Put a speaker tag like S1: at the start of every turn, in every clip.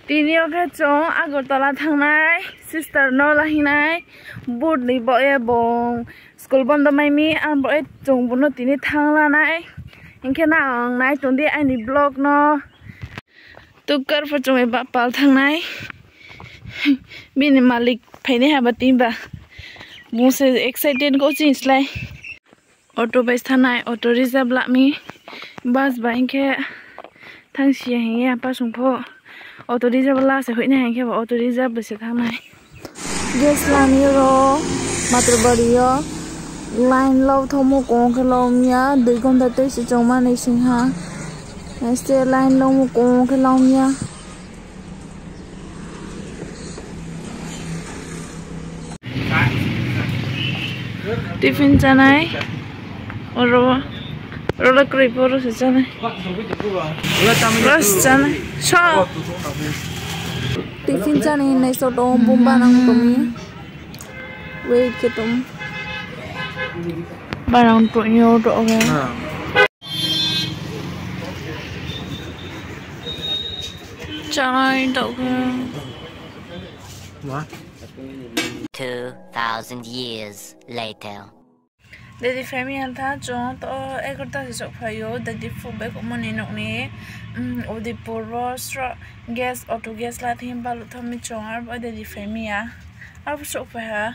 S1: Tini oke chong Agartala thangnai sister no lahinai board ni bo e bong school bondo mai mi an bo e chong bono tini thangla nai inke na ang nai tondi ani blog no tukar pho chong e ba pal thangnai bini malik phaine ha ba timba mose excited go chins lai auto bus thanai auto reserve la mi bus ba inke thangsi he pa sung pho auto reserve la se hoine hanke ba auto reserve se thangnai gas lami ro matro bariyo line lo thomo kong khlom ya 2 ghonta te se chongma nei singha este line lo mo kong khlom ya tiffin chanai oro rola kri poro se chanai ras chanai sha tiffin chanai nei so dom bomba nang tomi wait ke tom barang to nyo to ga chanai to ga
S2: 2,000 years later.
S1: Daddy family antha chong to ekorta se sok phayo daddy fu be ko moni nok ni odi poro stra gas auto gas la thim balu thomi chong ar ba daddy family a ar sok pha ha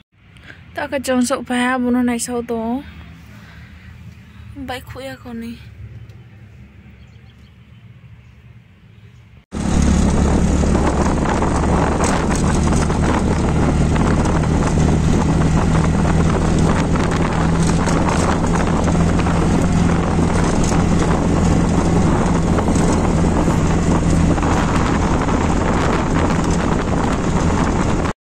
S1: ta ka chong sok pha ha buno nai so to bai khuya ko ni